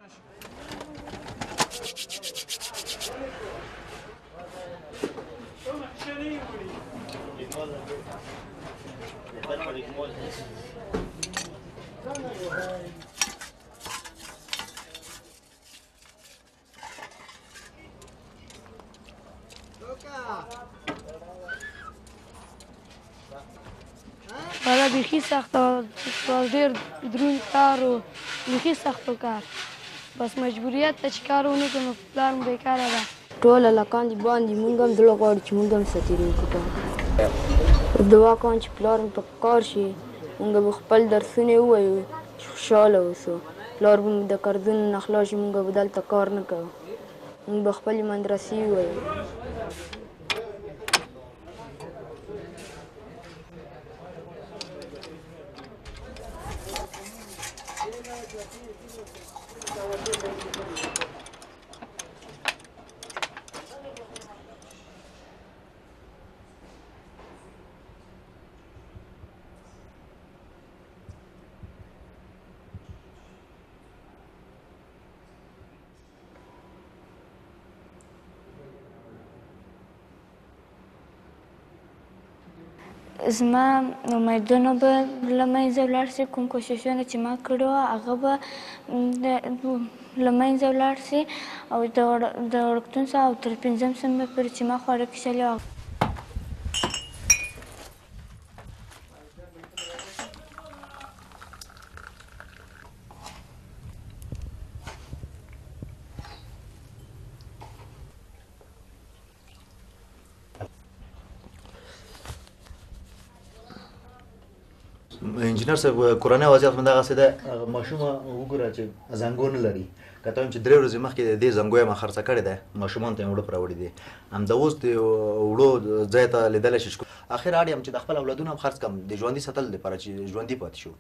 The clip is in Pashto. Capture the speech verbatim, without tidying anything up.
دا بیخي سخت و ډېر دروند کار و بیخي سخت و کار بس مجبوریت ته چې کار ونه کړو نو پلار مو بېکاره ده ټول هلکان دي باندې مونږ هم زړه غواړي چې مونږ هم سفیر وکړو دعا کوم چې پلار مو په کار شي مونږ به خپل درسونه ووایو چې خوشحاله اوسو پلار به مو د قرضونو نه خلاص شي مونږ به دلته کار نه کوو مونږ به خپلې مدرسې ووایو زما امیدونه به له منځه ولاړ شي کوم کوششونه چې ما کړي وو هغه به له منځه ولاړ شي او د وړکتون څخه او تر پنځم صنفه پورې چې ما خواړه کښلي وو انجینر صاحب کورنۍ وضعیت همدغسې ده ماشومه وګوره چې زنګو نه لري که ته وایم چې درې ورځې مخکې د دې زنګو یې ما خرڅه کړې ده ماشومانو ته یې اوړه راوړي دي همدا اوس د اوړو ځای ته لیدلی شي اخر اړ یم چې د خپل اولادونه هم خرڅ کړم د ژوندي ساتلو لپاره چې ژوندي پاتې شو